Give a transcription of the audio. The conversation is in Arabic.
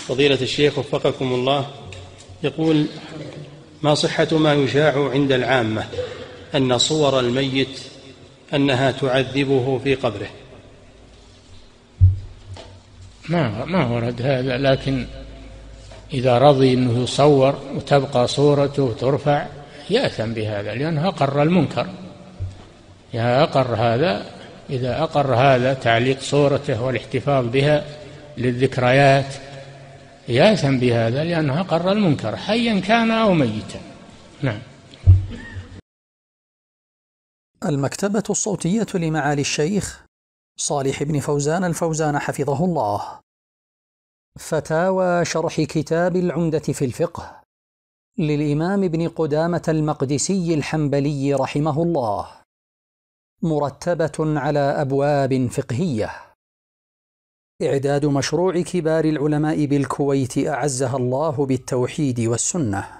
فضيلة الشيخ وفقكم الله، يقول: ما صحة ما يشاع عند العامة أن صور الميت أنها تعذبه في قبره؟ ما ورد هذا، لكن إذا رضي أنه يصور وتبقى صورته ترفع يأثم بهذا، لأنه أقر المنكر. إذا أقر هذا تعليق صورته والاحتفاظ بها للذكريات يأثم بهذا، لأنه أقر المنكر حيا كان أو ميتا. نعم. المكتبة الصوتية لمعالي الشيخ صالح بن فوزان الفوزان حفظه الله. فتاوى شرح كتاب العمدة في الفقه للإمام ابن قدامة المقدسي الحنبلي رحمه الله، مرتبة على أبواب فقهية. إعداد مشروع كبار العلماء بالكويت أعزها الله بالتوحيد والسنة.